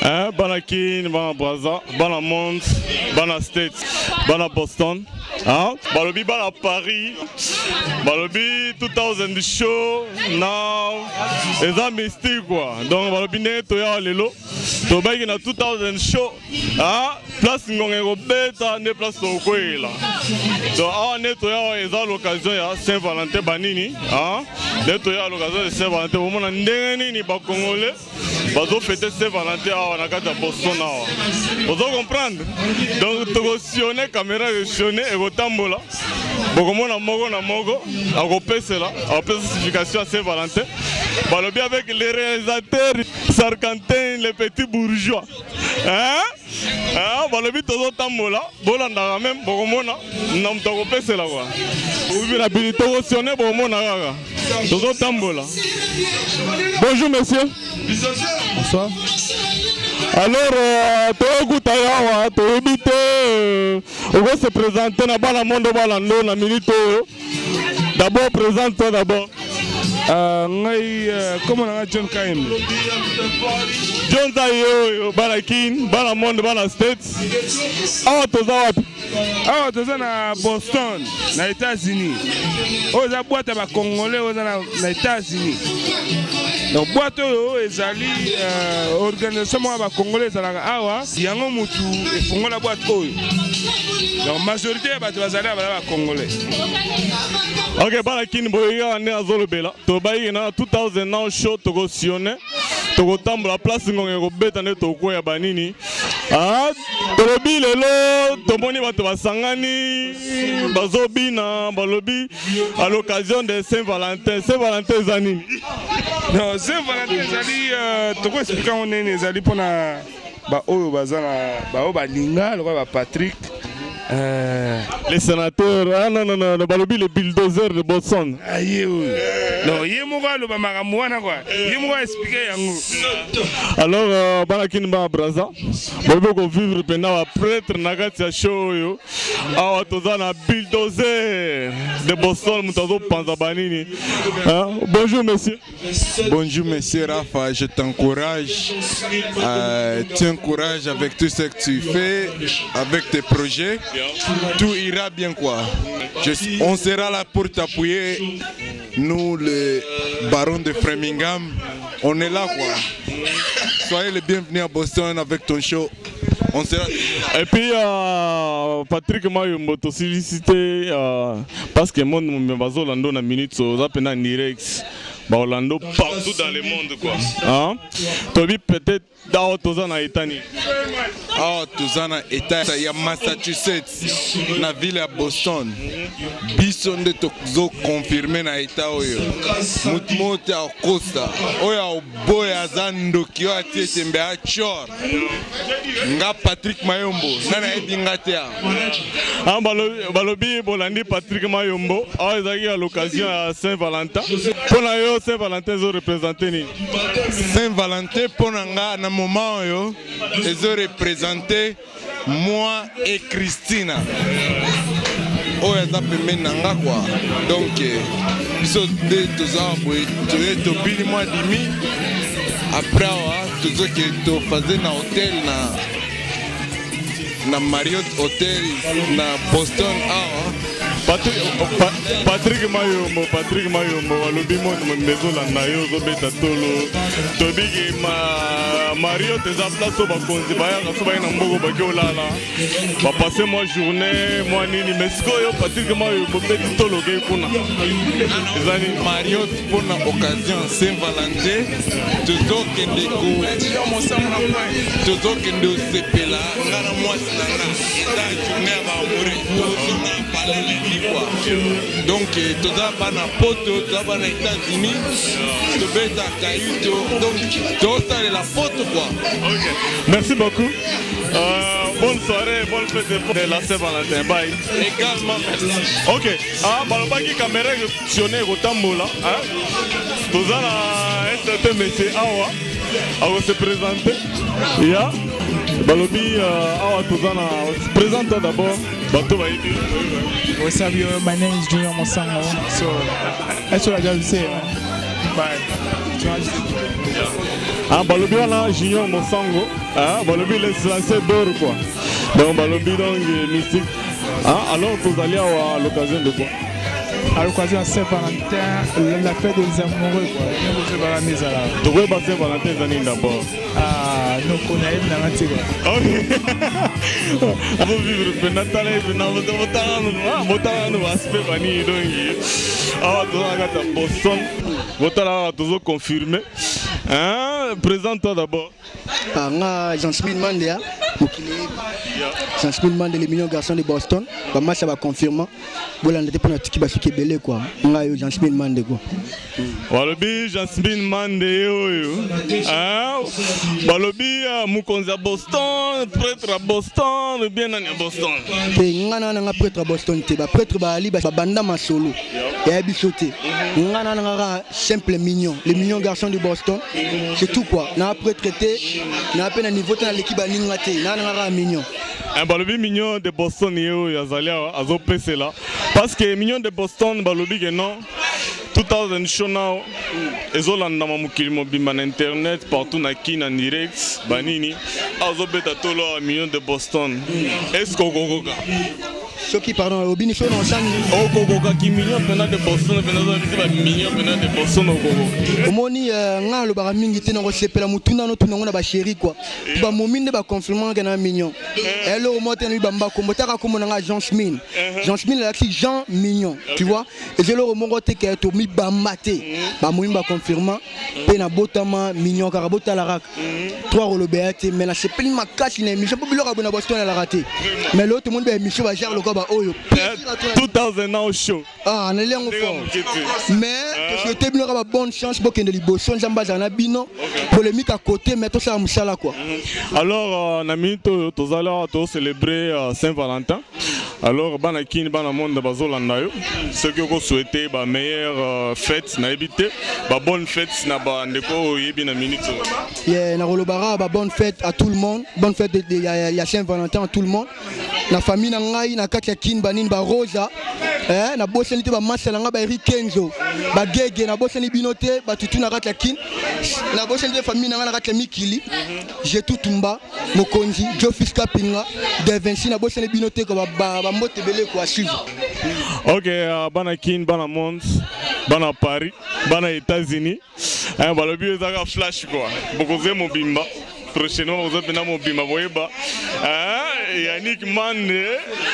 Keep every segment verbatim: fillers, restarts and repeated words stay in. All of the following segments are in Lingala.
Hein, Banakin, Bana Brazza, Bana Mont, Bana States, Bana Boston. Hein? Balobi Bana Paris. Balobi two thousand show. Now, c'est un mystique quoi. Donc Balobi ne toya lelo. Tobaiki na two thousand show. Hein? Place ngongero beta ne place tokoela. Donc ah ne toya eza l'occasion ya Saint-Valentin banini. Hein? Ne toya l'occasion de Saint-Valentin. Au moment ndenge ni ba Congolais. Bazo fêter Saint-Valentin à Nakata Boston. Vous comprendre? Donc, tu as caméra retionnée et tu tambola. Beaucoup na mogo na mogo. A repérer cela. A repérer certification à Saint-Valentin. Balobi avec les réalisateurs Sarkantin, les petits bourgeois. Hein? Ah, balobi tozo tambola. Bolanda même beaucoup na. Nam to repérer cela quoi. Vous avez l'habilité retionnée beaucoup na gaga. Tozo tambola. Bonjour monsieur. Bonsoir. Alors, Togo Tayawa, Togo on va se présenter dans le monde de Balando, la minute. D'abord, présente-toi d'abord. Comment on a John Kaim? John Tayo, Balakin, Balamonde, Bala States. Ah, Tozawa. Ah, Tozawa à Boston, aux États-Unis. Aux abois à Congolais, aux États-Unis. Donc, boîte ezali organisation ya Congolais ezalaka awa yango mutu efongola boîte oyo. Donc majorité ya bato bazali ba Congolais. Ok, Balakin boyega ne azolobela. Tobayi na two thousand now show tokosione. Tokotambola place ngongero beta ne toko ya banini. Ah, tolobi lelo tomoni bato basangani bazobina balobi à l'occasion de Saint-Valentin. Saint-Valentin zanini. Non, Saint-Valentin ezali toko expliquer on nene ezali pona ba oyo bazana ba oyo balinga lokwa ba Patrick euh les sénateurs ah non non non balobi le bulldozer de Boston. Aïe. Non, yemo ba lo ba makambo wana quoi. Yemo ba expliquer yango. Alors Banakin ba Brazza. Bobo ko vivre pendant ba prêtre nakati ya show yo. Awa tozana bulldozer de Boston mutazo panza banini. Bonjour monsieur. Bonjour monsieur Rafa, je t'encourage. Euh, tu encourages avec tout ce que tu fais, avec tes projets. Tout ira bien quoi. Je, on sera là pour t'appuyer. Nous, les barons de Framingham, on est là quoi. Soyez les bienvenus à Boston avec ton show. On sera... Et puis euh, Patrick Mayombo to sollicité euh, parce que mon me bazo lando na minute so zapena Nirex. Bah Orlando partout dans le monde quoi. Hein? Tobi peut-être dans Tozana Etani. Ah, Tozana Etani, il y a Massachusetts, la ville à Boston. Bison de Tozo confirmé na Eta oyo. Mutmote à Costa. Oya Oboya Zando qui a été tembe à Chor. Nga Patrick Mayombo. Nana Edingatea. Ah, balobi bolandi Patrick Mayombo. Ah, ils ont eu l'occasion à Saint-Valentin. Pour la Saint-Valentin, ils ont représenté. Saint-Valentin, pour nga na moment yo, ils ont représenté moi et Christina. Oh, ils ont fait nanga quoi. Donc, ils sont deux tous ans, ils ont pris moi demi. Après, tous ceux qui ont fait un hôtel na Marriott Hotel na Boston. Patrick, Patrick Mayombo, Patrick Mayombo, alobi mon maison la nayo zo beta tolo. Tobigi ma Marriott eza place au bakonzi baya kaso baya na mbogo bakio lala. Ba passer moi journée, moi nini mesko yo Patrick Mayombo beti tolo ke kuna. Ezani Marriott pour la occasion Saint-Valentin, toujours kende ko. Toujours kende sepela, ngana moi sana. Eza journée ba mourir. Toujours parler. Donc, tu as pas poto, tu as pas les États-Unis, tu as Caïto, donc tu as la photo quoi. Okay. Merci beaucoup. Euh, bonne soirée, bonne fête de la Saint-Valentin. Bye. Également, merci. Ok. Ah, balobaki caméra fonctionner au tambola. Hein? Tu as un certain monsieur Awa. Awa se présenter. Yeah. Balobi Awa Tuzana. Présente-toi d'abord. What's up, yo? My name is Junior Mosango. So that's what I just say, man. Bye. Ah, balobi wana Junior Mosango. Ah, balobi laisse lancer d'or quoi. Donc balobi donc mystique. Ah, alors vous allez à l'occasion de quoi? À l'occasion de Saint-Valentin, la fête des amoureux quoi. Nous vous la mise à la. Tu veux passer Valentin Zanin d'abord? Ah, nous connaissons la matière. Ok. On va vivre pendant ta life, pendant votre temps, votre temps, aspect vanille donc. Ah, tu vas regarder Boston. Votre temps, toujours confirmé. Hein? Présente-toi d'abord. Ah, moi, Jean-Smith Mandela. Jean-Smith Mandela, les millions de garçons de Boston. Bah, moi, ça va confirmer. Bon, on était pas notre qui va se belé quoi. Moi, Jean-Smith Mandela quoi. Balobi Jean-Smith Mandela. Ah, Balobi Mukonza Boston, prêtre à Boston, bien à Boston. Et ngana na prêtre à Boston te ba prêtre ba ali ba banda ma solo. Et bisoté. Ngana na simple mignon, les mignons garçons de Boston. C'est tout quoi. Na prêtre te na peine à niveau dans l'équipe aninga te. Na na mignon. Un balobi mignon de Boston yo yazalia azo pese là parce que mignon de Boston balobi que non deux mille show now ezolanda mamukili mobimba na internet partout na kin en direct banini azo beta tolo mignon de Boston est-ce que kokoka ceux qui pardon au bini show non sang o kokoka ki mignon pena de Boston pena zo ba mignon pena de Boston okoko omoni nga lo ba mingi te na ko sepela mutuna no tuna ngona ba chéri quoi ba mominde ba confirmant que na mignon et le moto ni bamba ko motaka ko monanga Jean Smith Jean Smith là qui Jean mignon tu vois et je le remongo te que to mi bamba te ba moimba ba confirmant pe na botama mignon car bota la rak trois rolo béate mais la sepeli ma cache na mi je peux le rabona Boston la raté mais l'autre monde ba mi ba jar le ko ba oyo deux mille ans show ah na lengo fort mais que je te bien ba bonne chance pour que de liboson jamba za na bino polémique à côté mais tout ça musala quoi. Alors na minute to zala to célébrer Saint-Valentin. Alors banakin bana monde bazolanda yo ceux qui ont souhaité ba meilleure fête na éviter ba bonne fête na ba ndeko yebi na minute. Yeah na rolobara ba bonne fête à tout le monde, bonne fête de ya Saint-Valentin à tout le monde. Na famille na ngai na kati ya kin banine ba Rosa eh na bosani te ba masala nga ba Eric Kenzo ba gege na bosani binote ba tutu na kati ya kin na bosani te famille na nga na kati ya Mikili j'ai tout tumba mokonzi Jofis Kapinga de Vinci na bosani binote ko ba ba mbote belé quoi suivre. OK bana kin bana monde bana Paris bana États-Unis hein ba lobi ezaka flash quoi bokoze mobimba prochainement vous avez mon bima boyeba hein Yannick Mande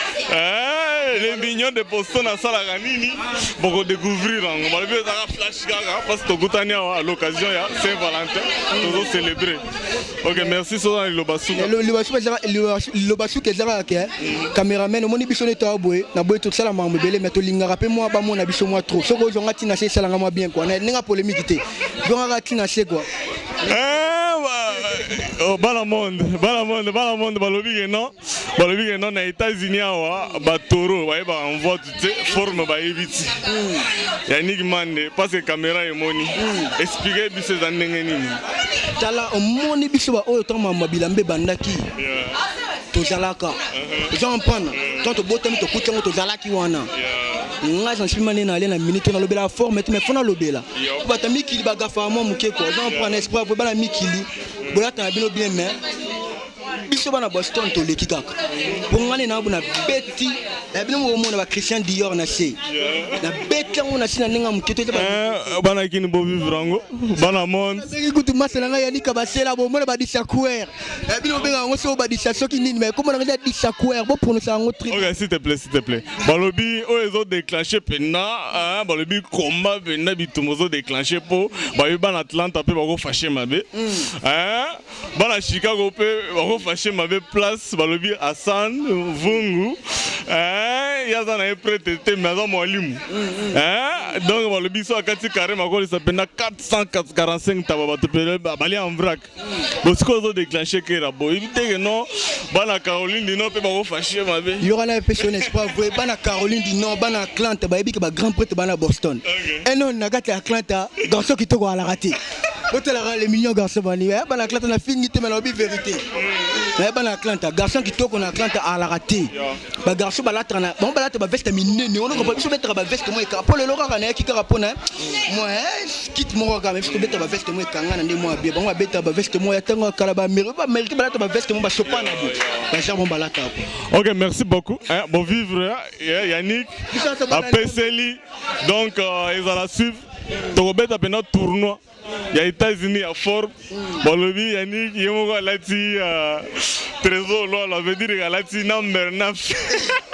hein les mignons de Boston à Salaganini pour découvrir on va le flash gaga parce que tout à l'occasion ya Saint-Valentin nous célébrer. OK merci Sodan Lobasuka le Lobasuka le Lobasuka ezara ke cameraman o moni biso ne to aboye na boye tout ça la mambe belé mais to linga rappel moi ba mona biso moi trop soko zonga tina se sala nga moi bien quoi na nga polémique té zonga tina se quoi oh bala monde bala monde bala monde balobi que non balobi que non na États-Unis awa ba toro ba ba envoie tu forme ba éviter Yannick Mande parce que caméra et moni expliquer biso za ndenge nini tala o moni biso ba oyo to mama bilambe bandaki to zalaka j'en prends quand to botam to kutango to zalaki wana nga j'en suis mané na aller na minute na lobela forme mais fona lobela bata mikili ba gafa mo muke ko j'en prends espoir pour bala mikili bolata na bino bien mais biso bana Boston to leki kaka pour ngane na buna beti na bino mo mona ba Christian Dior na se na beti ngo na sina ninga muketo te bana kini bo vivrango bana monde c'est que tout masala nga yani ka basela bo mona ba disakwer na bino benga ngo so ba disasoki nini mais comment on dit disakwer bo prononcer ngo tri. OK s'il te plaît s'il te plaît balobi o ezo déclencher pena hein balobi combat pena bitumozo déclencher po ba bana Atlanta pe ba ko fâcher mabe hein bana Chicago pe ba ko fâcher mabe place balobi Hassan Vungu hein yaza na prêtre te maza mwalimu hein donc balobi so akati carrément ko ça pena quatre cent quarante-cinq tababa te pele bali en vrac bosco zo déclencher que rabo éviter que non bana Caroline du Nord pe ba ko fâcher mabe il y aura la personne espoir vrai bana Caroline du Nord bana Atlanta ba ebi que ba grand prêtre bana Boston et non na kati Atlanta dans ce qui to ko ala raté les millions de garçons, il y a un clan qui fini, mais la vérité. Il y a un clan, garçon qui toque, on a un clan à la raté. Les garçons, bon, là, tu vas veste miné, on ne peut pas mettre la veste, moi, pour le Laura, qui carapone, moi, quitte mon regard, mais je peux mettre la veste, moi, quand on a des mois, bien, on va mettre la veste, moi, il y a un calaba, mais pas mériter la veste, moi, je ne pas. Ok, merci beaucoup. Bon vivre, Yannick, à Pesseli, donc ils allaient suivre. Togobet a un tournoi. Il y a les États-Unis à Forbes. Bon, le bi Yannick, il y a un lati trésor, là, veut dire qu'il y a lati number neuf.